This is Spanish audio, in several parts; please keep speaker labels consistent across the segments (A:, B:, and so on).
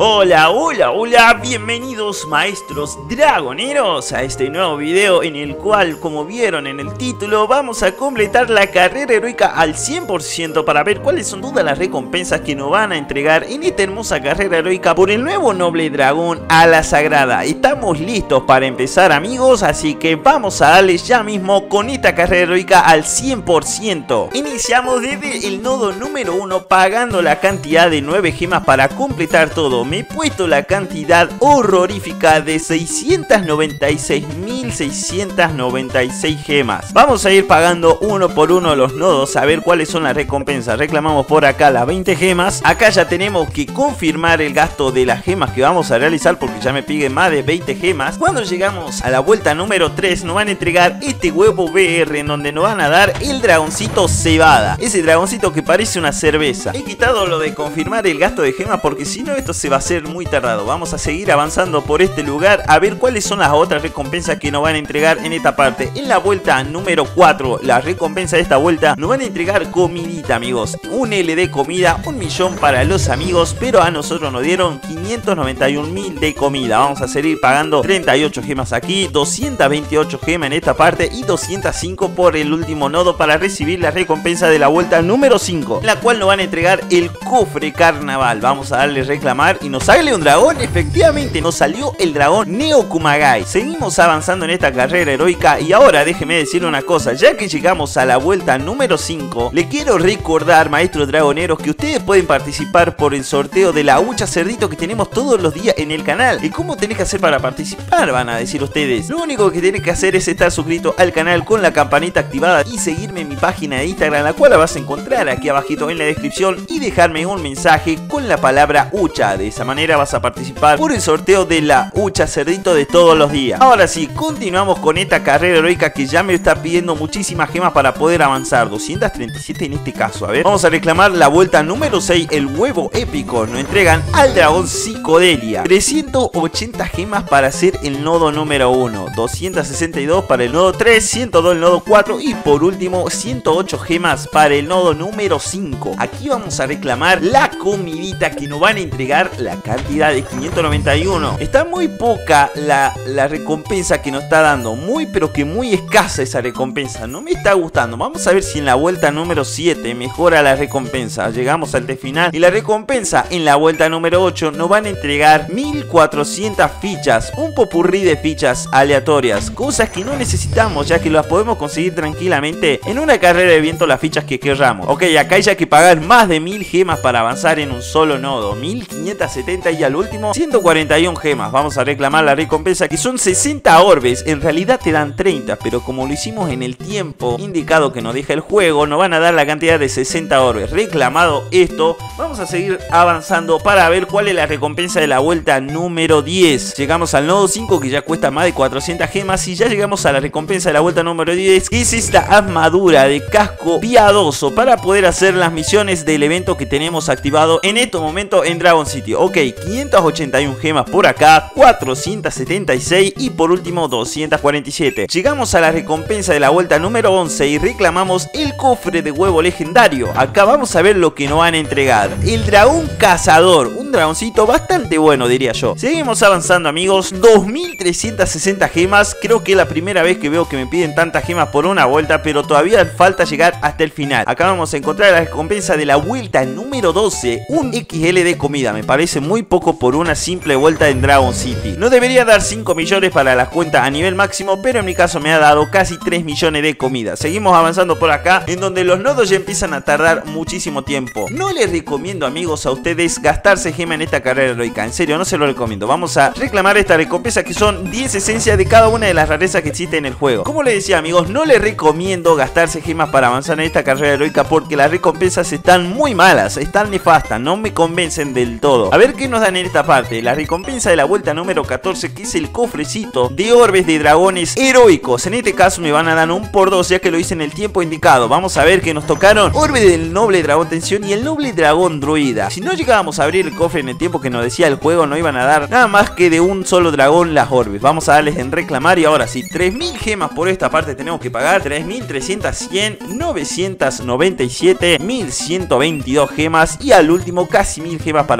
A: Hola, hola, hola, bienvenidos maestros dragoneros a este nuevo video en el cual, como vieron en el título, vamos a completar la carrera heroica al 100% para ver cuáles son todas las recompensas que nos van a entregar en esta hermosa carrera heroica por el nuevo noble dragón Ala Sagrada. Estamos listos para empezar, amigos, así que vamos a darle ya mismo con esta carrera heroica al 100%. Iniciamos desde el nodo número 1 pagando la cantidad de 9 gemas para completar todo. Me he puesto la cantidad horrorífica de 696.696 gemas. Vamos a ir pagando uno por uno los nodos a ver cuáles son las recompensas. Reclamamos por acá las 20 gemas. Acá ya tenemos que confirmar el gasto de las gemas que vamos a realizar porque ya me piden más de 20 gemas. Cuando llegamos a la vuelta número 3 nos van a entregar este huevo VR en donde nos van a dar el dragoncito cebada. Ese dragoncito que parece una cerveza. He quitado lo de confirmar el gasto de gemas porque si no esto se va a ser muy tardado. Vamos a seguir avanzando por este lugar a ver cuáles son las otras recompensas que nos van a entregar en esta parte. En la vuelta número 4, la recompensa de esta vuelta, nos van a entregar comidita, amigos. Un L de comida, 1 millón para los amigos, pero a nosotros nos dieron 591.000 de comida. Vamos a seguir pagando 38 gemas aquí, 228 gemas en esta parte y 205 por el último nodo para recibir la recompensa de la vuelta número 5, en la cual nos van a entregar el cofre carnaval. Vamos a darle reclamar y nos sale un dragón. Efectivamente nos salió el dragón Neo Kumagai. Seguimos avanzando en esta carrera heroica y ahora déjeme decirle una cosa, ya que llegamos a la vuelta número 5, le quiero recordar, maestros dragoneros, que ustedes pueden participar por el sorteo de la hucha cerdito que tenemos todos los días en el canal. ¿Y cómo tenés que hacer para participar? Van a decir ustedes. Lo único que tenés que hacer es estar suscrito al canal con la campanita activada y seguirme en mi página de Instagram, la cual la vas a encontrar aquí abajito en la descripción, y dejarme un mensaje con la palabra hucha. De esa manera vas a participar por el sorteo de la hucha cerdito de todos los días. Ahora sí, continuamos con esta carrera heroica que ya me está pidiendo muchísimas gemas para poder avanzar. 237 en este caso. A ver, vamos a reclamar la vuelta número 6, el huevo épico. Nos entregan al dragón Psicodelia. 380 gemas para hacer el nodo número 1, 262 para el nodo 3, 102 el nodo 4 y por último 108 gemas para el nodo número 5. Aquí vamos a reclamar la comidita que nos van a entregar la cantidad de 591. Está muy poca la recompensa que nos está dando, pero que muy escasa esa recompensa, no me está gustando. Vamos a ver si en la vuelta número 7 mejora la recompensa. Llegamos al final y la recompensa en la vuelta número 8 nos van a entregar 1400 fichas, un popurrí de fichas aleatorias, cosas que no necesitamos ya que las podemos conseguir tranquilamente en una carrera de viento las fichas que querramos. Ok, acá hay ya que pagar más de 1000 gemas para avanzar en un solo nodo, 1570 y al último 141 gemas. Vamos a reclamar la recompensa que son 60 orbes. En realidad te dan 30, pero como lo hicimos en el tiempo indicado que nos deja el juego, nos van a dar la cantidad de 60 orbes. Reclamado esto, vamos a seguir avanzando para ver cuál es la recompensa de la vuelta número 10. Llegamos al nodo 5 que ya cuesta más de 400 gemas y ya llegamos a la recompensa de la vuelta número 10, que es esta armadura de casco piadoso para poder hacer las misiones del evento que tenemos activado en estos momentos en Dragon City. Ok, 581 gemas por acá, 476 y por último 247. Llegamos a la recompensa de la vuelta número 11 y reclamamos el cofre de huevo legendario. Acá vamos a ver lo que nos van a entregar. El dragón cazador, un dragoncito bastante bueno, diría yo. Seguimos avanzando, amigos. 2360 gemas. Creo que es la primera vez que veo que me piden tantas gemas por una vuelta, pero todavía falta llegar hasta el final. Acá vamos a encontrar la recompensa de la vuelta número 12, un XL de comida. Me parece muy poco por una simple vuelta en Dragon City. No debería dar 5 millones para las cuentas a nivel máximo, pero en mi caso me ha dado casi 3 millones de comida. Seguimos avanzando por acá, en donde los nodos ya empiezan a tardar muchísimo tiempo. No les recomiendo, amigos, a ustedes gastarse gema en esta carrera heroica. En serio, no se lo recomiendo. Vamos a reclamar esta recompensa que son 10 esencias de cada una de las rarezas que existen en el juego. Como les decía, amigos, no les recomiendo gastarse gemas para avanzar en esta carrera heroica porque las recompensas están muy malas, están nefastas, no me convencen del todo. A ver qué nos dan en esta parte. La recompensa de la vuelta número 14, que es el cofrecito de orbes de dragones heroicos. En este caso me van a dar un por 2 ya que lo hice en el tiempo indicado. Vamos a ver que nos tocaron orbe del noble dragón tensión y el noble dragón druida. Si no llegábamos a abrir el cofre en el tiempo que nos decía el juego, no iban a dar nada más que de un solo dragón las orbes. Vamos a darles en reclamar y ahora sí, 3000 gemas por esta parte tenemos que pagar. 3300, 100, 997, 1122 gemas y al último casi 1000 gemas para completar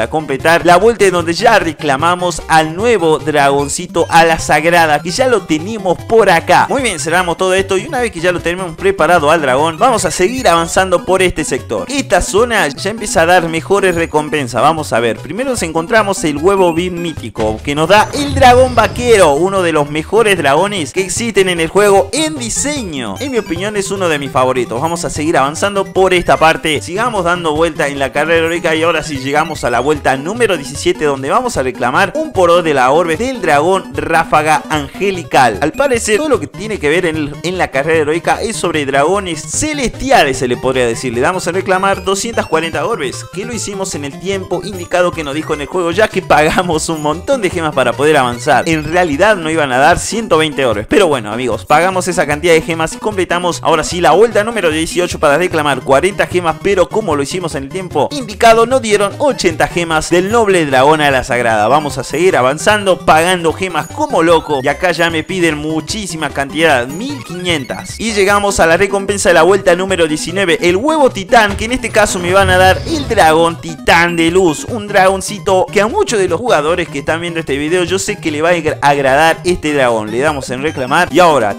A: encontrar la vuelta en donde ya reclamamos al nuevo dragoncito ala sagrada, que ya lo tenemos por acá. Muy bien, cerramos todo esto y una vez que ya lo tenemos preparado al dragón, vamos a seguir avanzando por este sector. Esta zona ya empieza a dar mejores recompensas. Vamos a ver, primero nos encontramos el huevo bien mítico, que nos da el dragón vaquero, uno de los mejores dragones que existen en el juego en diseño. En mi opinión es uno de mis favoritos. Vamos a seguir avanzando por esta parte, sigamos dando vuelta en la carrera heroica y ahora sí llegamos a la vuelta número 17, donde vamos a reclamar un poró de la orbe del dragón ráfaga angelical. Al parecer todo lo que tiene que ver en la carrera heroica es sobre dragones celestiales, se le podría decir. Le damos a reclamar 240 orbes, que lo hicimos en el tiempo indicado que nos dijo en el juego, ya que pagamos un montón de gemas para poder avanzar. En realidad no iban a dar 120 orbes, pero bueno amigos, pagamos esa cantidad de gemas y completamos ahora sí la vuelta número 18 para reclamar 40 gemas, pero como lo hicimos en el tiempo indicado nos dieron 80 gemas del noble dragón a la sagrada. Vamos a seguir avanzando pagando gemas como loco y acá ya me piden muchísima cantidad, 1500, y llegamos a la recompensa de la vuelta número 19, el huevo titán, que en este caso me van a dar el dragón titán de luz, un dragoncito que a muchos de los jugadores que están viendo este video yo sé que le va a agradar este dragón. Le damos en reclamar y ahora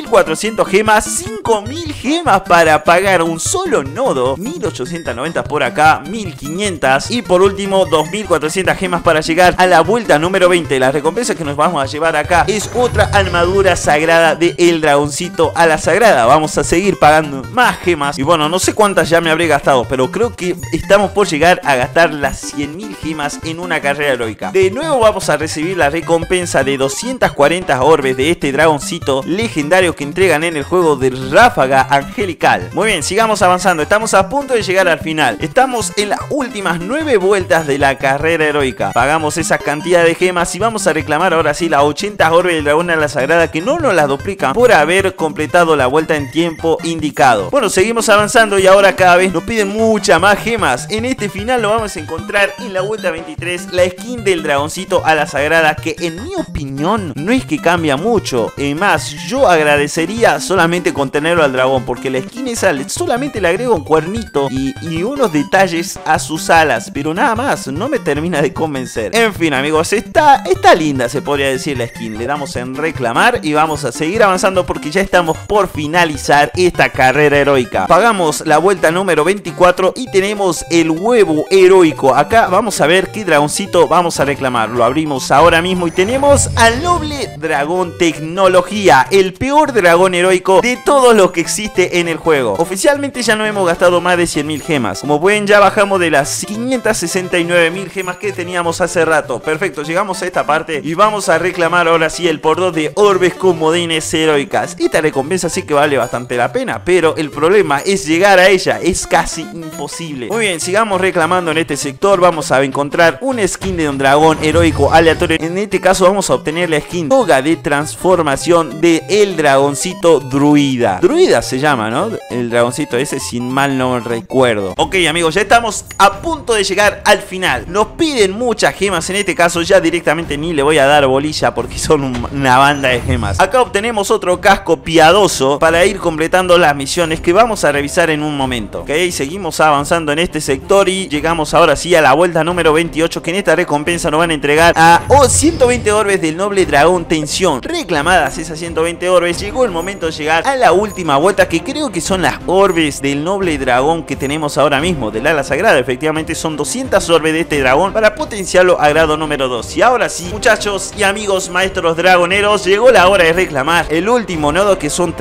A: 3400 gemas, 5000 gemas para pagar un solo nodo, 1890 por acá, 1500 y por último 2400 gemas para llegar a la vuelta número 20. La recompensa que nos vamos a llevar acá es otra armadura sagrada de el dragoncito a la sagrada. Vamos a seguir pagando más gemas y bueno, no sé cuántas ya me habré gastado, pero creo que estamos por llegar a gastar las 100.000 gemas en una carrera heroica. De nuevo vamos a recibir la recompensa de 240 orbes de este dragoncito legendario que entregan en el juego de ráfaga angelical. Muy bien, sigamos avanzando, estamos a punto de llegar al final. Estamos en las últimas 9 vueltas de la carrera heroica. Pagamos esa cantidad de gemas y vamos a reclamar ahora sí las 80 orbes del dragón a la sagrada, que no nos las duplican por haber completado la vuelta en tiempo indicado. Bueno, seguimos avanzando y ahora cada vez nos piden muchas más gemas. En este final lo vamos a encontrar en la vuelta 23, la skin del dragoncito a la sagrada, que en mi opinión no es que cambia mucho. Más, yo agradecería solamente con tenerlo al dragón, porque la skin esa solamente le agrego un cuernito y unos detalles a sus alas, pero nada más, no me termina de convencer. En fin amigos, está linda se podría decir la skin. Le damos en reclamar y vamos a seguir avanzando porque ya estamos por finalizar esta carrera heroica. Pagamos la vuelta número 24 y tenemos el huevo heroico. Acá vamos a ver qué dragoncito vamos a reclamar. Lo abrimos ahora mismo y tenemos al noble dragón tecnología, el peor dragón heroico de todos los que existe en el juego. Oficialmente ya no hemos gastado más de 100.000 gemas. Como ven, ya bajamos de las 569.000 gemas que teníamos hace rato. Perfecto, llegamos a esta parte y vamos a reclamar ahora sí el por 2 de orbes comodines heroicas. Esta recompensa sí que vale bastante la pena, pero el problema es llegar a ella, es casi imposible. Muy bien, sigamos reclamando en este sector. Vamos a encontrar una skin de un dragón heroico aleatorio. En este caso vamos a obtener la skin toga de transformación de el dragoncito druida. Druida se llama, ¿no? El dragoncito ese, sin mal no recuerdo. Ok amigos, ya estamos a punto de llegar al final. Nos piden muchas gemas, en este caso ya directamente ni le voy a dar bolilla porque son una banda de gemas. Acá obtenemos otro casco piadoso para ir completando las misiones que vamos a revisar en un momento. Ok, seguimos avanzando en este sector y llegamos ahora sí a la vuelta número 28, que en esta recompensa nos van a entregar a 120 orbes del noble dragón tensión. Reclamadas esas 120 orbes, llegó el momento de llegar a la última vuelta, que creo que son las orbes del noble dragón que tenemos ahora mismo, del ala sagrada. Efectivamente son 200 orbes de este dragón para potenciarlo a grado número 2. Y ahora sí, muchachos y amigos maestros dragoneros, llegó la hora de reclamar el último nodo, que son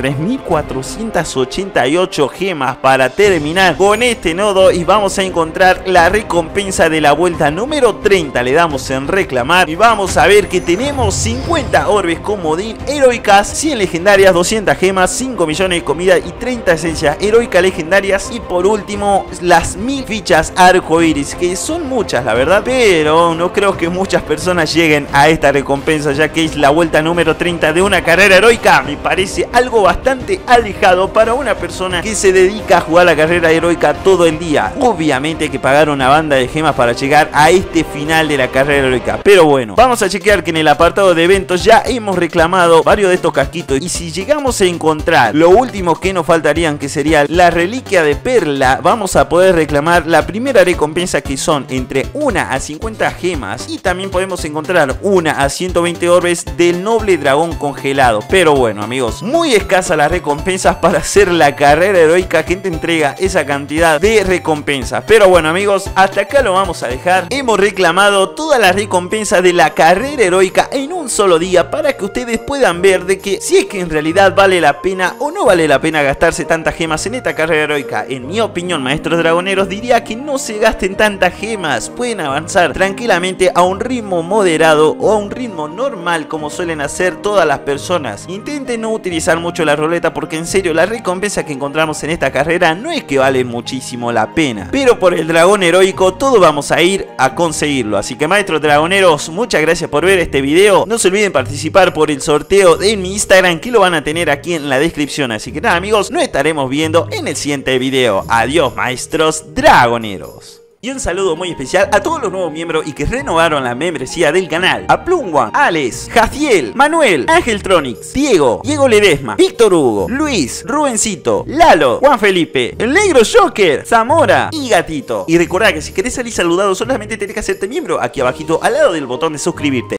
A: 3488 gemas para terminar con este nodo, y vamos a encontrar la recompensa de la vuelta número 30. Le damos en reclamar y vamos a ver que tenemos 50 orbes comodín heroicas, 100 legendarias, 200 gemas, 5 millones de comida y 30 esencias heroicas legendarias, y por último las 1000 fichas arcoiris, que son muchas la verdad, pero no creo que muchas personas lleguen a esta recompensa, ya que es la vuelta número 30 de una carrera heroica. Me parece algo bastante alejado para una persona que se dedica a jugar la carrera heroica todo el día. Obviamente hay que pagar una banda de gemas para llegar a este final de la carrera heroica, pero bueno, vamos a chequear que en el apartado de eventos ya hemos reclamado varios de estos casquitos, y si llegamos a encontrar lo último que nos faltarían, que sería la reliquia de perla, vamos a poder reclamar la primera recompensa, que son entre una a 50 gemas y también podemos encontrar una a 120 orbes del noble dragón congelado. Pero bueno, amigos, muy escasas las recompensas para hacer la carrera heroica que te entrega esa cantidad de recompensas. Pero bueno, amigos, hasta acá lo vamos a dejar. Hemos reclamado todas las recompensas de la carrera heroica en un solo día para que ustedes puedan ver de que si es que en realidad vale la pena o no vale la pena gastarse tantas gemas en esta carrera heroica. En mi opinión, maestros dragoneros, diría que no se gasten tantas gemas. Pueden avanzar tranquilamente a un ritmo moderado o a un ritmo normal como suelen hacer todas las personas. Intenten no utilizar mucho la ruleta porque en serio la recompensa que encontramos en esta carrera no es que vale muchísimo la pena, pero por el dragón heroico todos vamos a ir a conseguirlo. Así que maestros dragoneros, muchas gracias por ver este video. No se olviden participar por el sorteo de mi Instagram, que lo van a tener aquí en la descripción. Así que nada, amigos, nos estaremos viendo en el siguiente video. Adiós, maestros dragoneros. Y un saludo muy especial a todos los nuevos miembros y que renovaron la membresía del canal: a Plumwan, Alex, Jaciel, Manuel, Ángel Tronix, Diego Ledesma, Víctor Hugo, Luis, Rubencito, Lalo, Juan Felipe, el Negro Joker, Zamora y Gatito. Y recordá que si querés salir saludado solamente tenés que hacerte miembro aquí abajito al lado del botón de suscribirte.